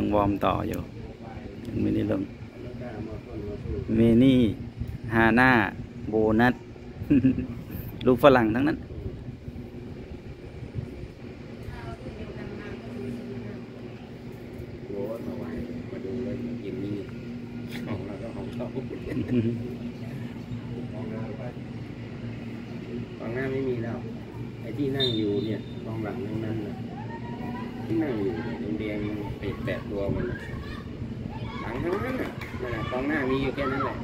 ยังวอร์มต่ออยู่ยังไม่ได้ลงเมนี่ฮาน่าโบนัส ลูกฝรั่งทั้งนั้นโว้มาไว้มาดูเลยยินนี่ของเราก็ของเขากองหน้าไม่มีแล้วไอ้ที่นั่งอยู่เนี่ยกองหลังทั้งนั้นนะที่นั่งอยู่แดงๆเป็ดแปดตัวมันหลังทั้งนั้นน่ะนั่นแหละกองหน้ามีอยู่แค่นั้นแหละ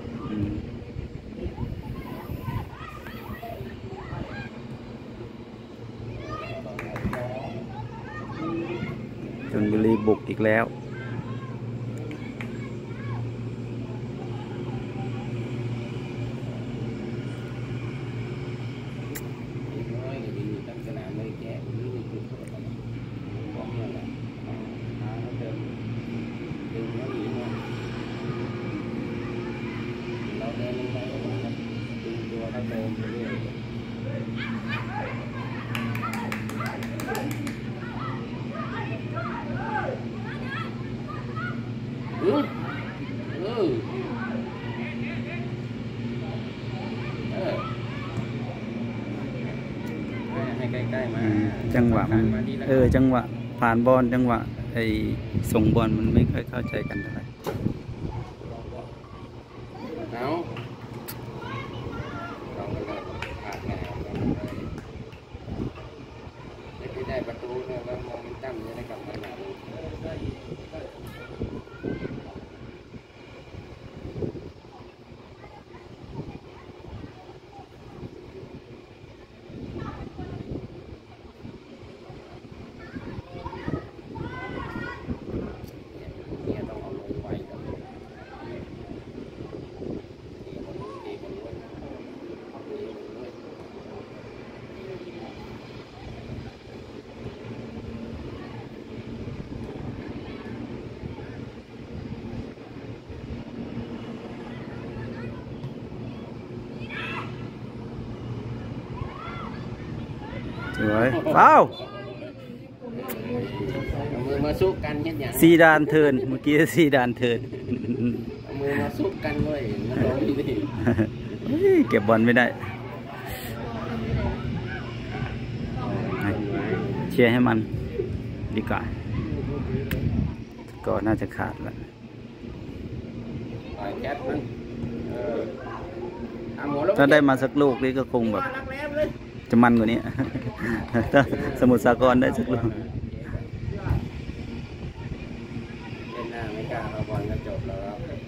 ชลบุรีบุกอีกแล้วจังหวะมันจังหวะผ่านบอลจังหวะไอ้ส่งบอลมันไม่ค่อยเข้าใจกันเท่าไหร่ได้ประตูเนี่ยแล้วมองมันตั้งจะได้กลับมาหนาเนี่ยต้องเอาลงไว้กับสวยว้าวมือมาสู้กันเห็นอย่างซีดานเทิร์นเมื่อกี้ซีดานเทิร์นมือมาสู้กันเลยมันร้องดีเก็บบอลไม่ได้เชียร์ให้มันดีกว่าก็น่าจะขาดแล้วถ้าได้มาสักลูกนี้ก็คงแบบจะมันกว่านี้ถ้าสมุทรสาครได้สักลูกเล่นหน้าไม่กล้าเอาบอลก็จบแล้ว